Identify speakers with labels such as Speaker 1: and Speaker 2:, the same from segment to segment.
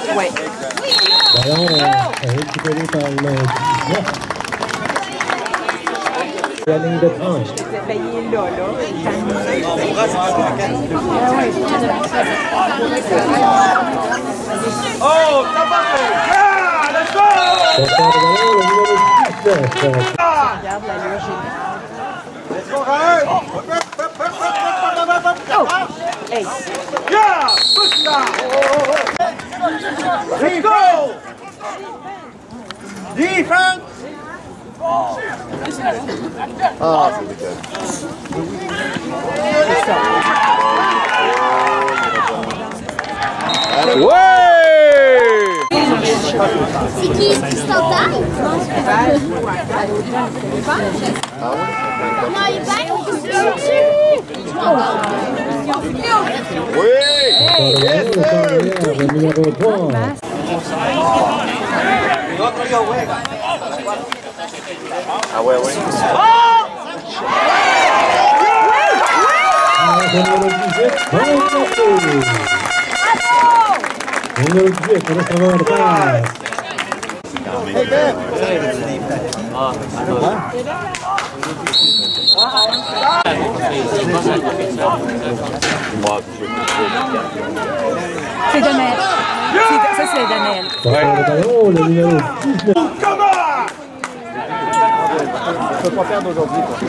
Speaker 1: Oui.
Speaker 2: Ballon récupéré par le 19. La ligne de 30.
Speaker 1: Je t'ai payé là.
Speaker 3: Oh, ça va faire! Let's go!
Speaker 2: Porteur de ballon, le numéro 19.
Speaker 1: Regarde l'allure,
Speaker 3: Let's go, Ryan!
Speaker 1: Oh! Hey!
Speaker 3: Yeah! Push now! Let's go! Defense!
Speaker 4: Ah, c'est dégueu.
Speaker 5: Ouais!
Speaker 6: C'est qui standard? Non, il est pas.
Speaker 5: Oui!
Speaker 2: Le numéro 3.
Speaker 5: Ah ouais, ouais.
Speaker 2: Le numéro 18. Le numéro 18, pour recevoir le passe.
Speaker 1: C'est Donnel. Ça, c'est Donnel.
Speaker 2: Porteur de ballon, le numéro 19.
Speaker 3: Come on!
Speaker 4: Je peux pas perdre aujourd'hui, quoi.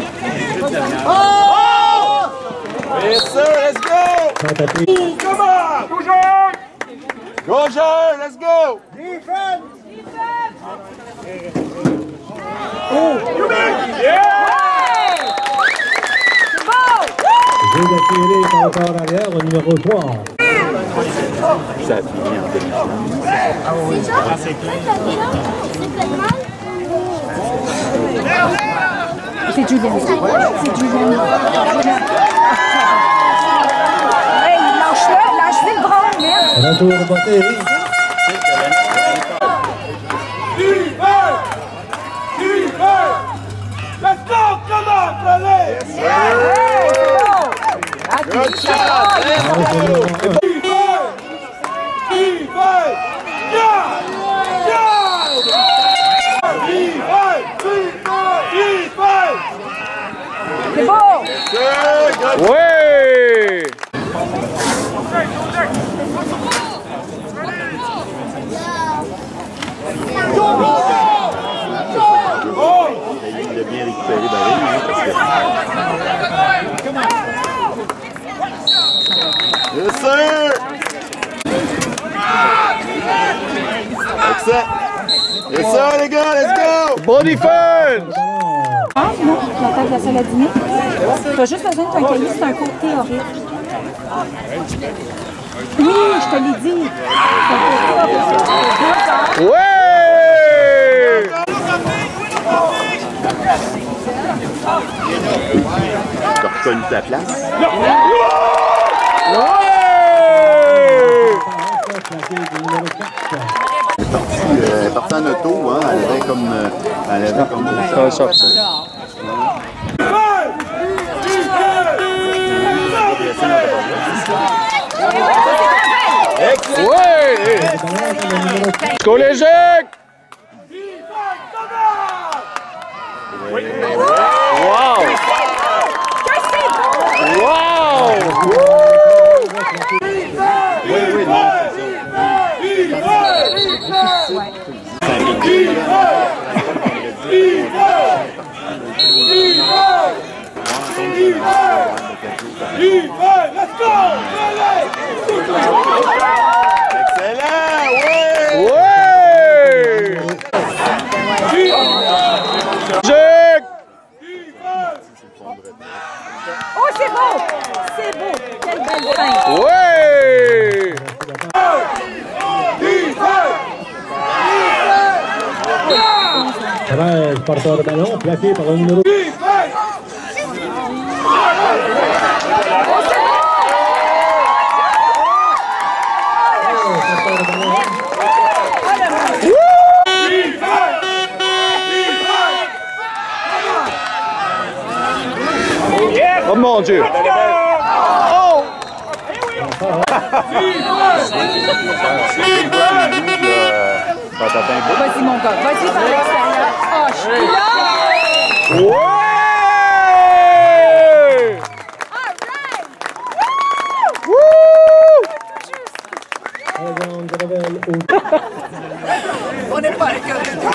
Speaker 5: Yes, sir, let's go!
Speaker 2: Sans taper.
Speaker 3: Come on! Toujours!
Speaker 5: Go, Jean, let's go!
Speaker 3: Defense! Oh! You make it! Yeah!
Speaker 2: Jeu d'attiré par le corps arrière, le numéro 3.
Speaker 4: Ça a fini en demi-finale.
Speaker 1: C'est Julien. C'est Julien. Hey, lâche-le le bras, merde.
Speaker 2: Retour de Bottéry.
Speaker 3: Defense! Defense! Let's go! Come on, Freddy!
Speaker 5: Good shot!
Speaker 3: Defense! Defense! Yeah! Yeah! Defense! Defense!
Speaker 1: C'est beau!
Speaker 5: Ouais!
Speaker 4: Il a bien récupéré Barry, parce que...
Speaker 5: Yes, sir! Excellent! Yes, sir, les gars, let's go! Bon defense!
Speaker 1: Ah non, la table de la salle à dîner. Tu as juste besoin de ton cahier, c'est un cours théorique. Oui, je te l'ai dit. C'est un cours théorique.
Speaker 5: Ouais!
Speaker 4: Tu as reconnu ta place. Elle est partie en auto, hein, elle avait comme...
Speaker 5: Ça va sortir. Ouais! Go les Jacques! Wow! Wow!
Speaker 3: Let's go!
Speaker 5: Excellent! Ouais! Jacques!
Speaker 1: Oh, c'est beau! C'est beau! Quelle belle fin!
Speaker 5: Ouais!
Speaker 2: Travers, porteur de ballon, plaqué par le numéro 10.
Speaker 5: Oh mon Dieu! Oh!
Speaker 1: gars. Vas-y par l'extérieur. Oh, je suis là!
Speaker 5: Ouais!
Speaker 1: On n'est pas avec eux.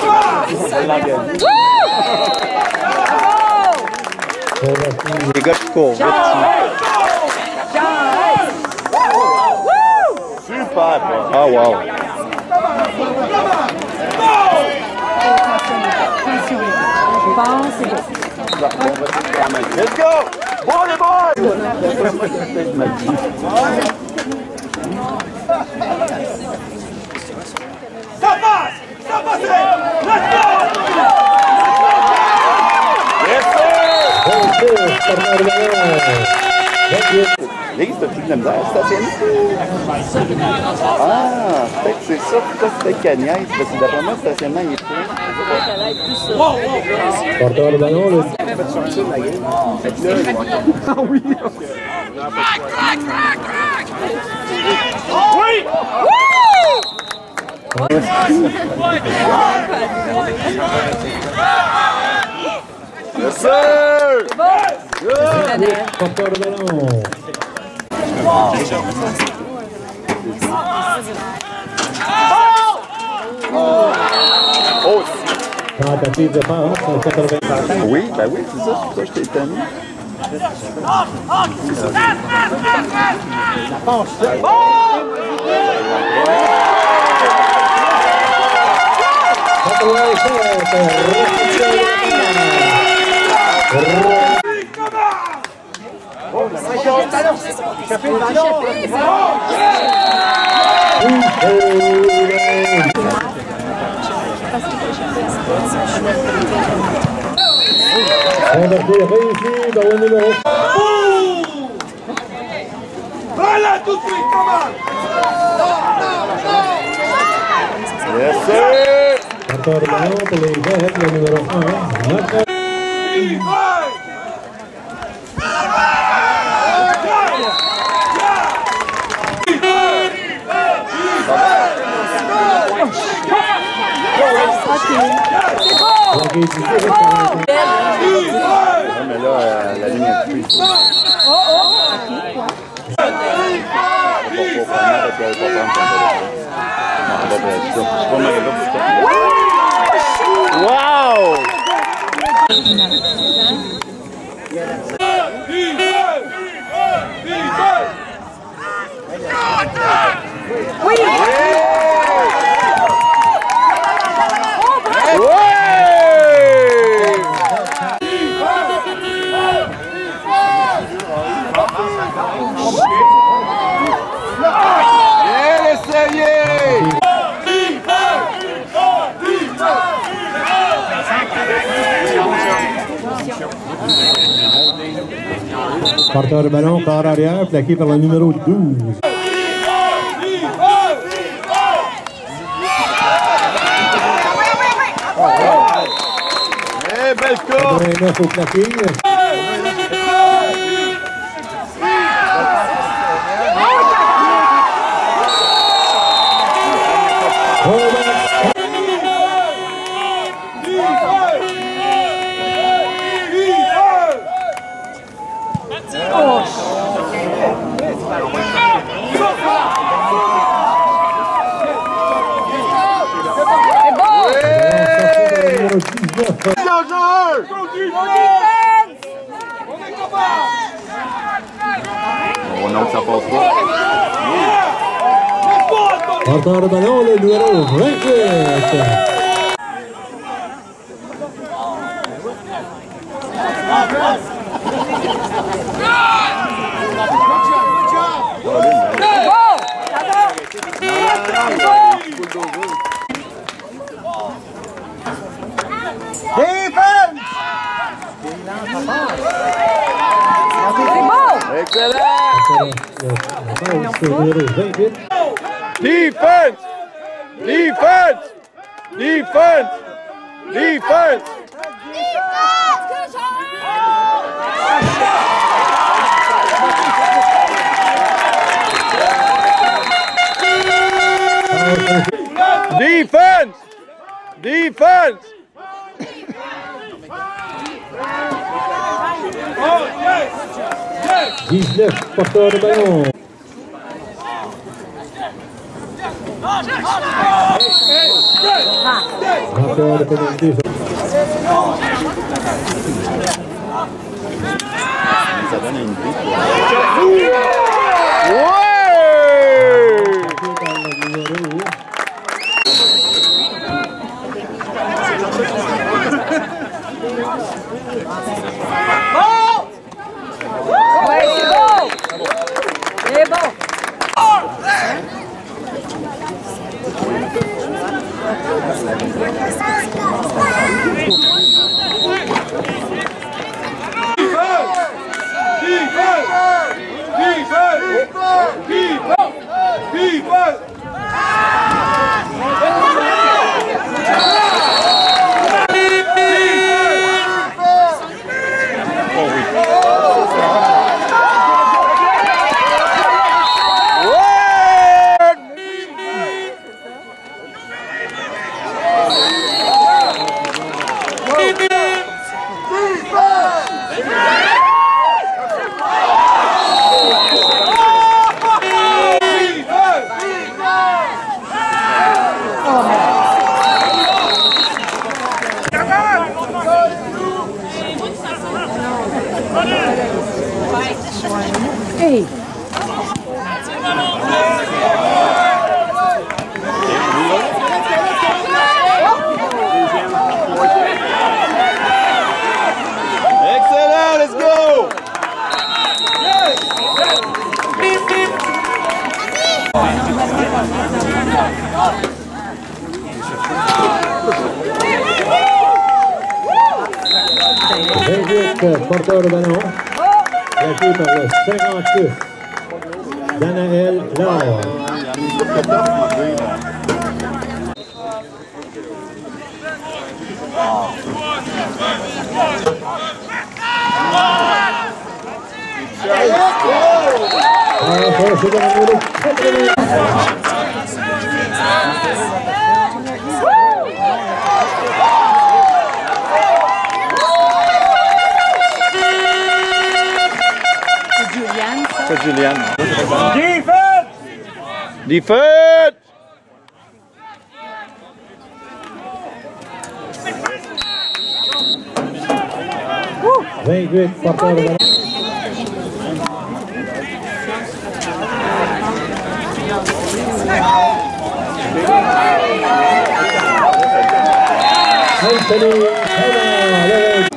Speaker 5: Les gars qui courent vite. Super! Ah, wow!
Speaker 1: Bon, c'est bon.
Speaker 5: Let's go! Bon, les boys!
Speaker 3: Ça passe! Ça passe! Let's go!
Speaker 5: Yes, sir!
Speaker 2: Les
Speaker 5: gars, c'est plus de la misère, stationner. Ah, fait que c'est ça, pourquoi c'était Cagnaise? Parce que d'après moi, le stationnement, il est plein.
Speaker 2: Porteur le ballon, le...
Speaker 5: Ah oui!
Speaker 3: Oui!
Speaker 5: Yes, sir!
Speaker 2: Porteur le ballon.
Speaker 5: Oh!
Speaker 2: Tentative de passe, 80.
Speaker 5: Oui, ben oui, c'est ça, c'est pour ça que je t'ai étonné.
Speaker 2: Réussi dans le numéro.
Speaker 3: Voilà tout de suite, comment?
Speaker 5: Yes, sir!
Speaker 2: Porteur le ballon pour les Verts, le numéro 1. Notre...
Speaker 5: Mais là, la ligne est plus. Wow!
Speaker 2: Porteur de ballon, corps arrière, plaqué par le numéro 12.
Speaker 5: Eh, belle course!
Speaker 2: 89 au plaqué.
Speaker 5: Oh non, ça passe pas.
Speaker 2: Porteur de ballon, le numéro 28.
Speaker 5: Excellent! Defense! Defense! Defense! Defense! Defense! Defense!
Speaker 3: Oh, yes! Yes!
Speaker 2: 19 porteurs de ballon. Marqueur de pénalité.
Speaker 4: Ça donne une vie.
Speaker 1: Ouais, c'est bon! C'est bon! Hey!
Speaker 5: Excellent, let's go!
Speaker 2: Porteur de ballon. Placé par le 56. Danaël Laure. C'est dans le numéro 80.
Speaker 5: C'est Juliane.
Speaker 3: Defense!
Speaker 5: Defense!
Speaker 2: « 28 porteurs de ballon. Anthony Taylor.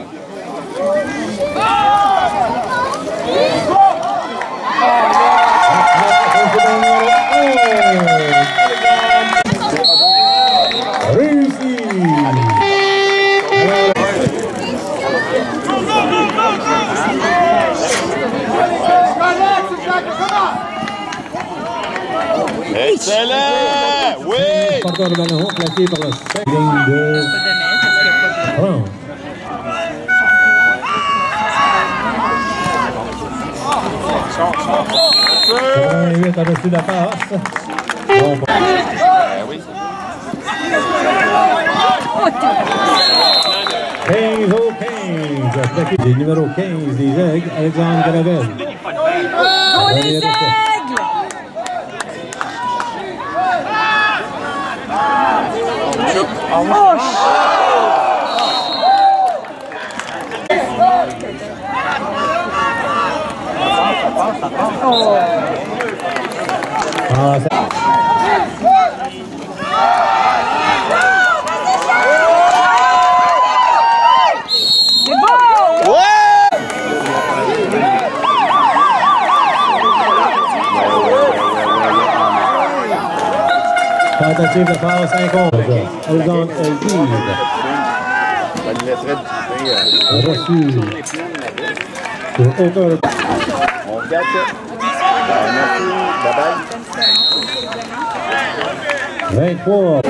Speaker 5: Excellent! Oui!
Speaker 2: Porteur de ballon placé par le 5 de France. « 88 au-dessus de la passe. Bon, bon.
Speaker 5: Oui.
Speaker 2: 15 au 15. Plaqué du numéro 15 des Aigles, Alexandre Gravel.
Speaker 1: Go les aigles!
Speaker 2: Ah, ça...
Speaker 1: C'est bon!
Speaker 5: Ouais!
Speaker 2: Tentative de passe 5 contre. Alexandre Elvire.
Speaker 4: Ça nous laisserait du
Speaker 2: Reçu. Pour aucun...
Speaker 4: On regarde ça. Merci. Bye bye.
Speaker 2: 23.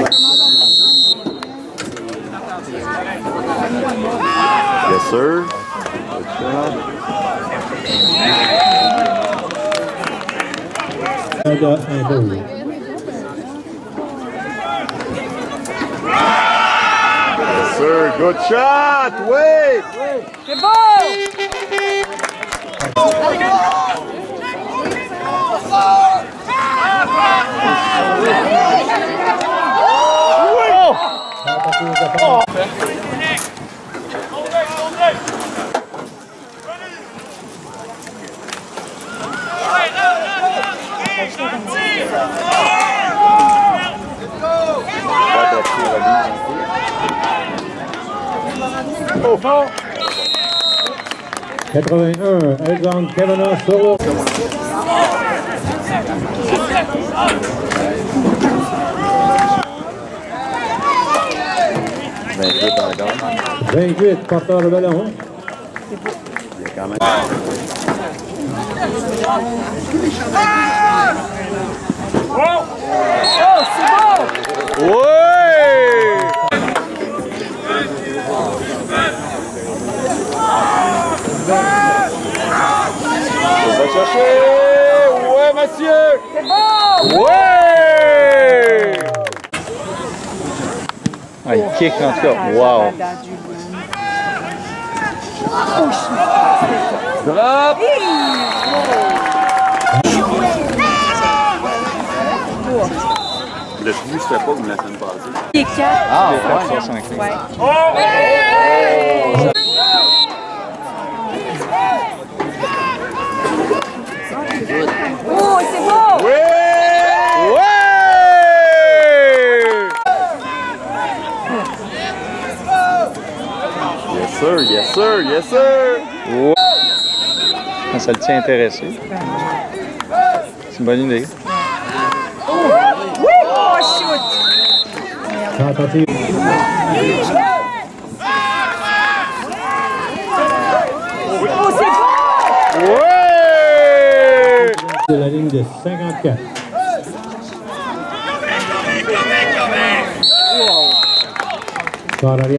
Speaker 4: Yes, sir.
Speaker 2: Canada impose.
Speaker 5: Good shot! Oui!
Speaker 1: C'est beau!
Speaker 2: Oh, bon. 81, Alexandre Kavanagh solo.
Speaker 4: encore.
Speaker 2: 28, porteur de ballon.
Speaker 4: Il y a quand même...
Speaker 1: Oh, c'est beau!
Speaker 5: Ouais! On va chercher! Ouais, Mathieu!
Speaker 1: C'est beau!
Speaker 5: Ouais! Ah, il kick en tout cas. Wow! Drop!
Speaker 4: Le cheveu se fait pas comme la semaine passée.
Speaker 1: Il est 4.
Speaker 5: Ah, ouais, 5.
Speaker 1: Ouais. Oh, c'est beau!
Speaker 5: Ouais! Ouais! Yes sir, yes sir, yes sir! Ouais. Ah, ça le tient intéressé. C'est une bonne idée.
Speaker 1: Oh, shoot!
Speaker 2: Tentative.
Speaker 1: Oh, c'est beau!
Speaker 5: Ouais!
Speaker 2: De la ligne de 54. Par arrière.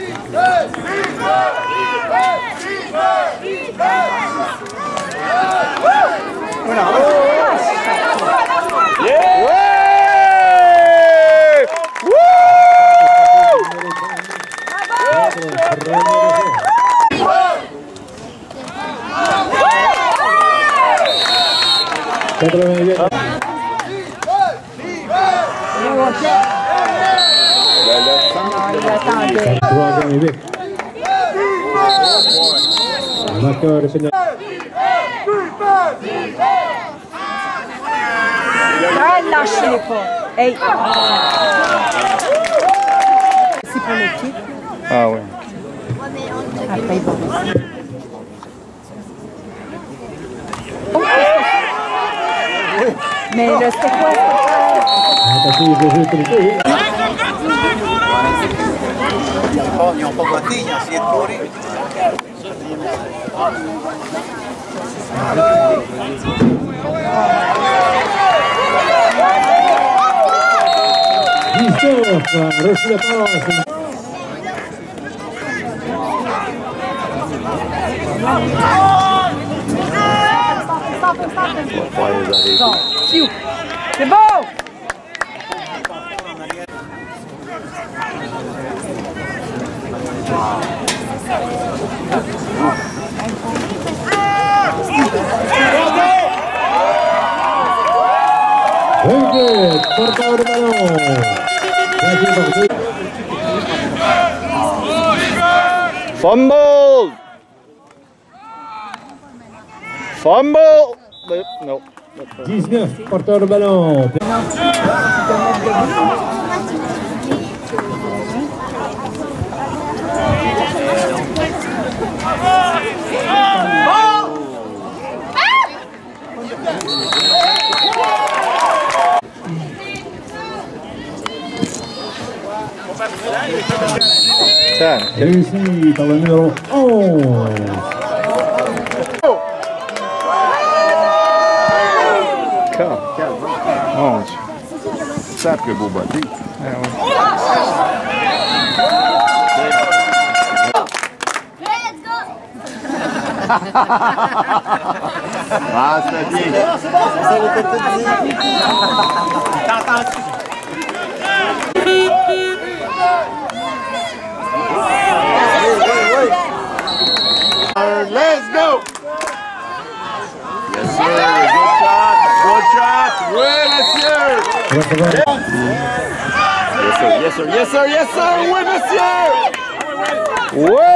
Speaker 5: Yeah! Ouais! Woo!
Speaker 2: Troisième et 8. Marqueur de pénal.
Speaker 1: Ah, lâchez-les pas. Hey! C'est pour l'équipe.
Speaker 5: Ah ouais.
Speaker 1: Après, il va. Mais là, c'était quoi?
Speaker 2: Tentative de jeu trinqué.
Speaker 7: Ils n'ont pas voté, ils ont essayé de courir.
Speaker 2: Reçu la passe.
Speaker 1: C'est beau!
Speaker 2: Porteur de ballon.
Speaker 5: Fumble! Fumble! Non.
Speaker 2: 19, porteur de ballon. Réussi par le numéro 11.
Speaker 5: Mon Dieu.
Speaker 4: Ça que beau botté.
Speaker 5: Ah, c'est bien. Good shot! Oui, monsieur! Yes, sir, yes, sir, yes, sir! Oui, monsieur! Oui!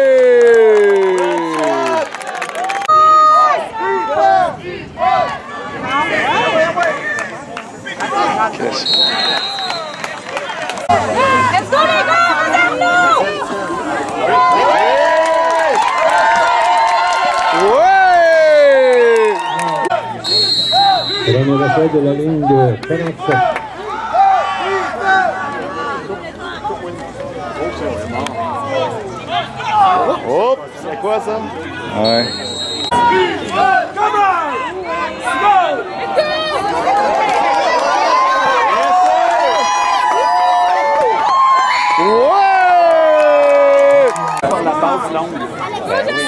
Speaker 1: Let's go, les gars! Regarde-nous!
Speaker 2: Premier essai de la ligne de 47.
Speaker 5: Oh, c'est quoi ça? Ouais.
Speaker 3: Come on! Go!
Speaker 5: Ouais!
Speaker 7: La passe longue.
Speaker 5: Ben oui.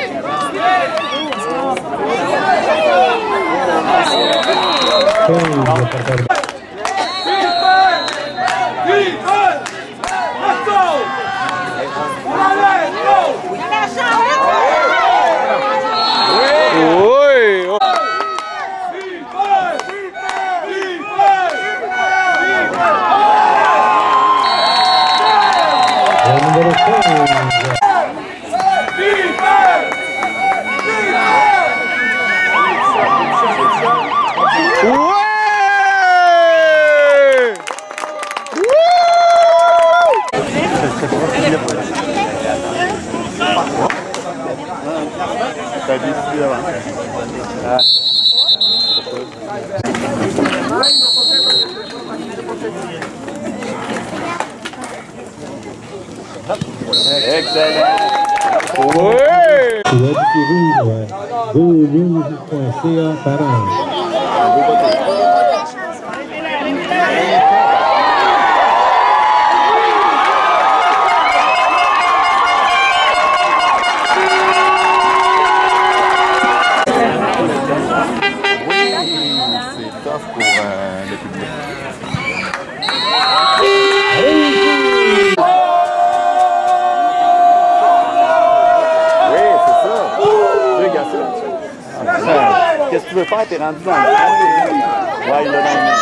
Speaker 4: T'as décidé avant.
Speaker 5: Excellent! Oui!
Speaker 2: Tu vois du rouge, rouge.ca par an.
Speaker 4: C'est tough pour le public.
Speaker 5: Oui, c'est ça.
Speaker 4: Regarde ça.
Speaker 5: Qu'est-ce que tu veux faire? T'es rendu dans le coin. Ouais, il l'a dans le main.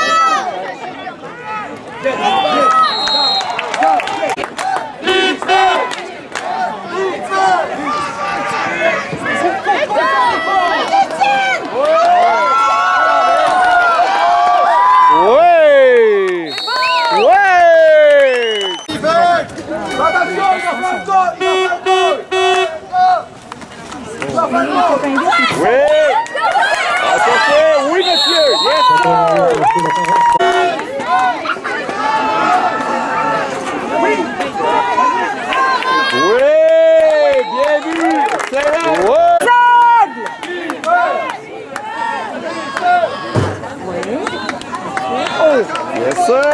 Speaker 5: Oui! Attention! Oui, monsieur! Yes, sir! Oui! Bien vu! Excellent! Yes, sir!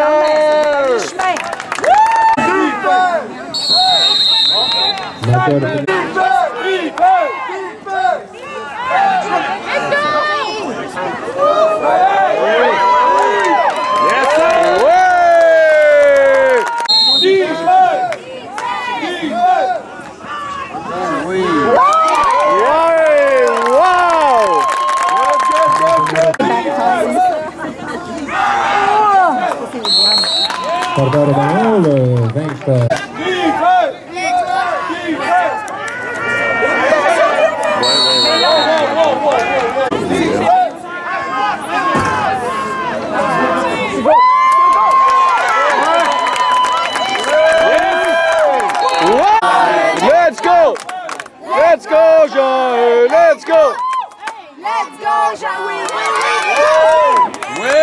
Speaker 5: Yes, sir! Oui! Wow!
Speaker 2: Porteur de ballon, le 20.
Speaker 5: Let's go! Let's go, Jean! Let's go!
Speaker 1: Let's go, Jean-Louis!
Speaker 5: Oui!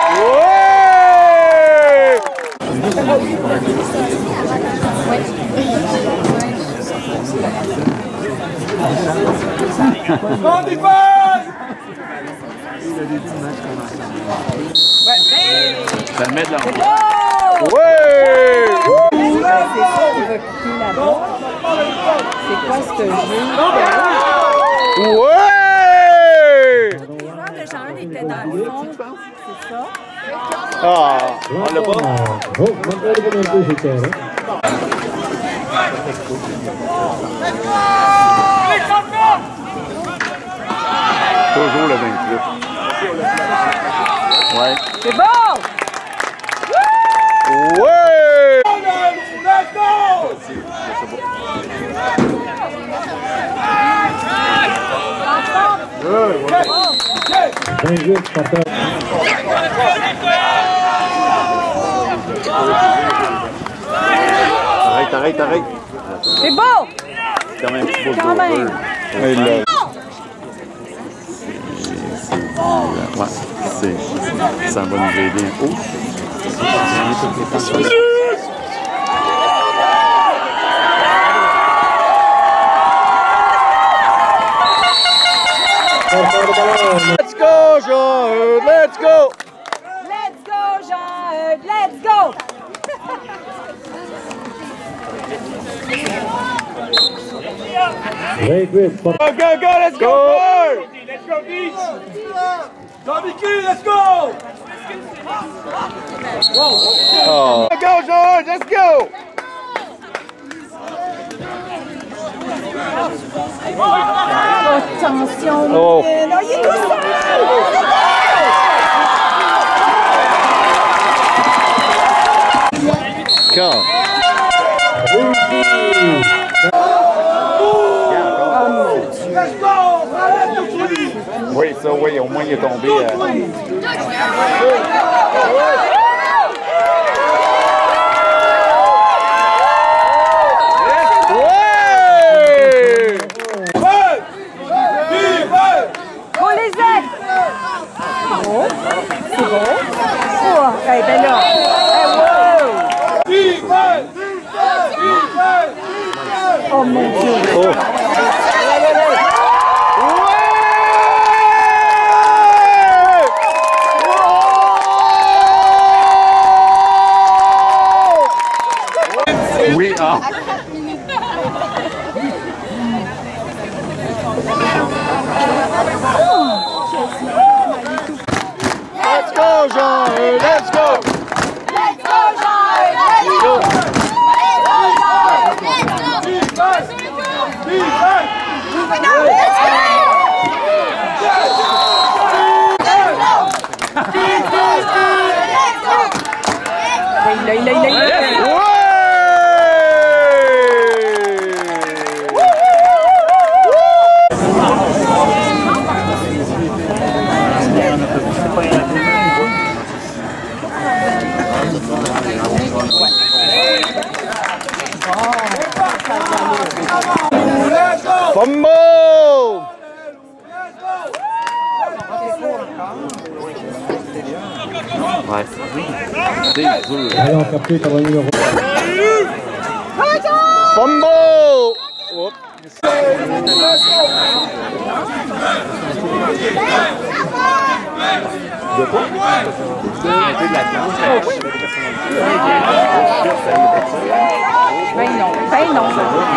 Speaker 4: Ça met de l'ambiance.
Speaker 5: Oui!
Speaker 8: C'est ça qui va piquer là-bas. C'est quoi ce jeu?
Speaker 5: Ouais!
Speaker 1: Le Jean était dans le fond, c'est ça.
Speaker 5: Ah, on l'a pas?
Speaker 2: Oh, maintenant, le premier peu, c'est clair.
Speaker 4: Toujours le 28. Ouais.
Speaker 8: C'est bon!
Speaker 5: Ouais!
Speaker 3: Let's go!
Speaker 2: 28, porteur.
Speaker 4: Arrête.
Speaker 8: C'est beau!
Speaker 4: C'est quand même un petit peu
Speaker 8: Quand même.
Speaker 5: Et là.
Speaker 4: Ouais, ça va nous aider. Oh!
Speaker 5: Let's go, Jean-Eudes, let's go!
Speaker 8: Let's go, Jean-Eudes! Let's go!
Speaker 3: Go, let's go! Let's go, Beach! Barbecue, let's go!
Speaker 5: Oh.
Speaker 3: Go, George, let's go!
Speaker 8: Attention,
Speaker 5: Oh.
Speaker 8: là, il est tout seul!
Speaker 5: Quand?
Speaker 3: Let's go! Arrête de courir!
Speaker 4: Oui, ça, oui, au moins il est tombé.
Speaker 8: Go les ailes! Oh, c'est bon. Oh, hey, ben là. Hey, wow! Oh mon Dieu!
Speaker 5: Oh.
Speaker 4: Oui, ah!
Speaker 5: Let's go, Jean-Eudes, let's go!
Speaker 6: Let's go, Jean-Eudes! Let's go!
Speaker 8: Il a.
Speaker 5: Ouais! Fumble!
Speaker 4: Ouais. C'est dur.
Speaker 2: Alors, capté, t'as numéro.
Speaker 5: Fumble! Oh.
Speaker 8: Ben non, ben non.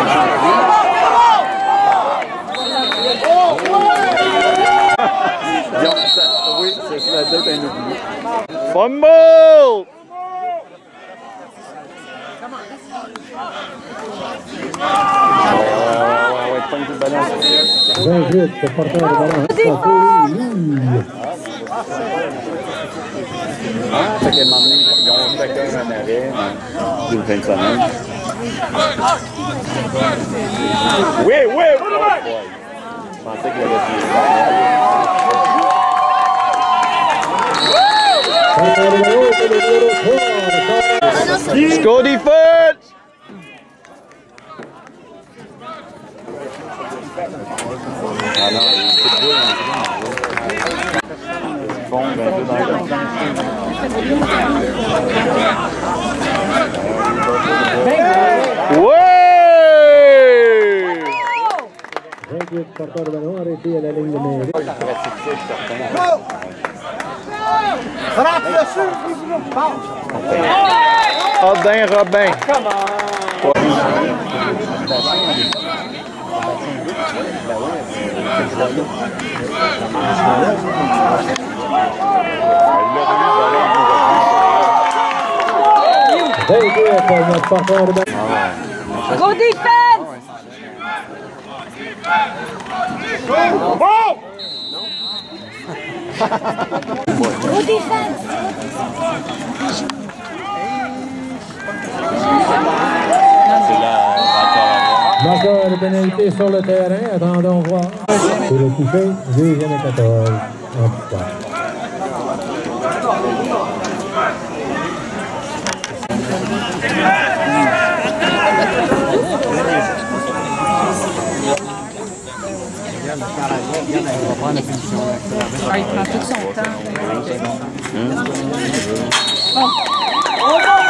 Speaker 4: Oui, c'est ça, la tête un oublié.
Speaker 5: Fumble!
Speaker 4: Ouais, pogne le ballon.
Speaker 2: 28, c'est porteur de ballon.
Speaker 4: Fait qu'à un moment donné, ils ont chacun un arrêt d'une fin de semaine.
Speaker 5: Oui!
Speaker 4: Je pensais qu'il avait
Speaker 2: Porteur de ballon, c'est le numéro 3.
Speaker 5: Score defense!
Speaker 4: Ah non, il est tout beau, ils font un peu dans le
Speaker 5: Ouais!
Speaker 2: 28, porteur de ballon, arrêté à la ligne de mairie.
Speaker 5: Robin.
Speaker 2: Notre porteur de ballon.
Speaker 8: Go defense!
Speaker 1: Au défense!
Speaker 4: C'est la
Speaker 2: Marqueur de pénalité sur le terrain. Attendons voir. C'est le touché. Deuxième et 14. En tout cas.
Speaker 8: Il prend tout son temps.
Speaker 1: Oh!